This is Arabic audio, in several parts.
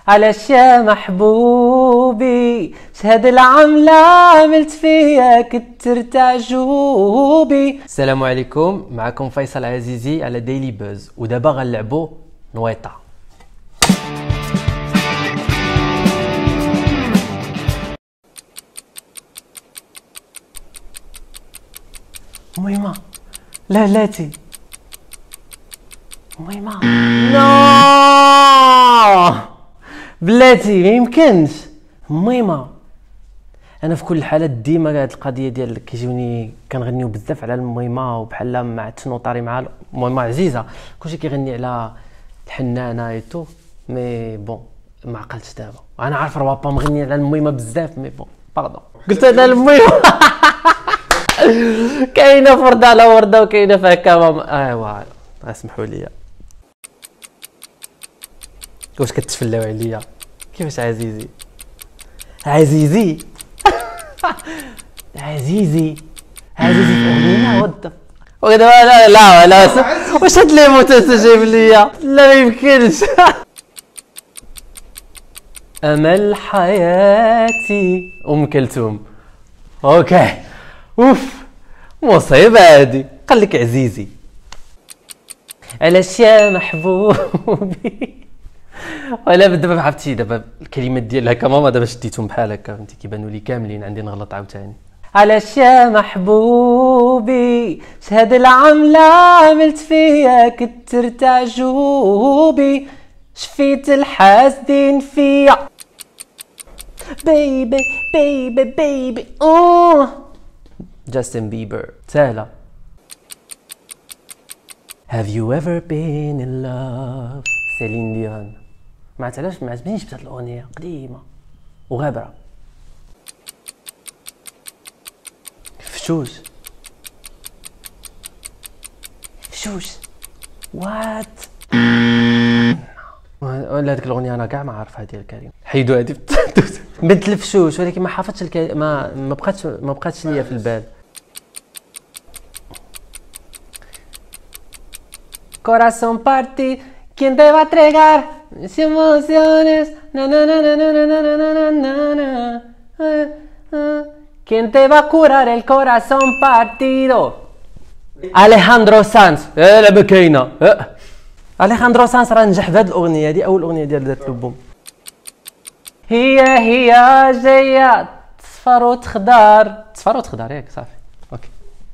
علاش يا محبوبي شهاد العملة عملت فيا كترت عجوبي. السلام عليكم، معكم فيصل عزيزي على ديلي بوز، ودابا غنلعبوا نويطة. ميمة لا لاتي ميمة نو بلاتي ميمكنش ميمة. انا في كل الحالات ديما هاد القضيه ديال كيجيوني كنغنيو بزاف على الميمة وبحال ما عرفتش نوطاري مع الميمة عزيزه، كلشي كيغني على الحنانه ايتو مي بون ما عقلتش دابا. انا عارف راه با مغني على الميمة بزاف مي بون باردون قلت انا الميمة. كاينه فرده على ورده وكاينه فيها كمام. ايوا اسمحوا لي، واش كتفلاو عليا كيفاش عزيزي عزيزي عزيزي عزيزي فهمينا ود ودابا لا واش هاد لي موت جايب ليا؟ لا ما يمكنش. امل حياتي ام كلثوم. اوكي اوف مصيبه هادي. قال لك عزيزي علاش يا محبوبي. ولا دابا عرفتي دابا الكلمات ديال هكا ماما دابا شديتهم بحال هكا فهمتي كيبانوا لي كاملين، عندي نغلط عاوتاني. علاش يا محبوبي شهاد العملة عملت فيا كترت عجوبي، شفيت الحاسدين فيا بيبي بيبي بيبي اوه. جاستن بيبر سهلة. Have you ever been in love؟ سيلين ديون. ما عرفتش ما عجبنيش بزاف الاغنيه قديمه وغابره. فشوش وات ولا هذيك الاغنيه انا كاع ما عارفها ديال كريم. حيدوا هذه بنت الفشوش، ولكن ما حافظتش ما بقاتش ليا في البال. Corazón party, ¿quién te va a entregar mis emociones? Na na na na na na na na na na. ¿Quién te va a curar el corazón partido? Alejandro Sanz. لا ما كاينه. Alejandro Sanz راه نجح بهاد الاغنيه هادي، اول اغنيه ديال دارت له بوم. هي جايه تصفر وتخضر ياك صافي اوكي.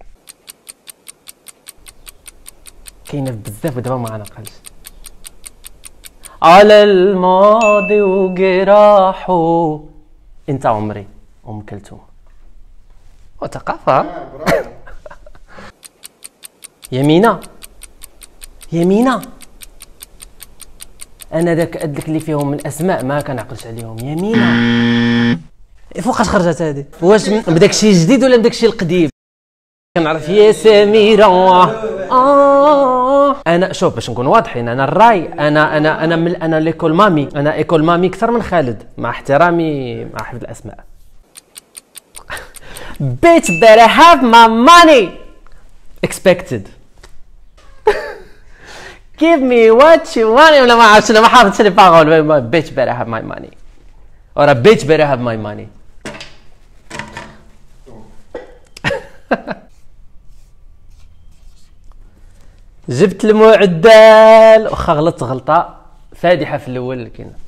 كاينه بزاف ودابا ما غنعقلش. على الماضي وجراحه انت عمري ام كلثوم. وثقافه. يمينه انا داك اللي فيهم من اسماء ما كنعقلش عليهم. يمينه فوقاش خرجت هذه؟ واش بداك الشيء جديد ولا بداك الشيء القديم؟ كنعرف يا سميره. انا شوف باش نكون واضحين، انا الراي انا ليكول مامي، انا ايكول مامي اكثر من خالد مع احترامي مع حفظ الاسماء. Bitch better have my money expected. Give me what you want. ولا ما عرفتش انا ما حافظش لي باغول. Bitch better have my money or a bitch better have my money. جبت المعدل واخا غلطت غلطه فادحه في الاول، لكن